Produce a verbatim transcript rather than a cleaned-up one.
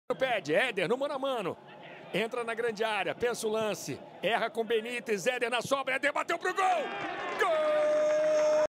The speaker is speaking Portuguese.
Pede, Éder no mano a mano. Entra na grande área, pensa o lance. Erra com Benítez, Éder na sobra, Éder bateu pro gol! Gol!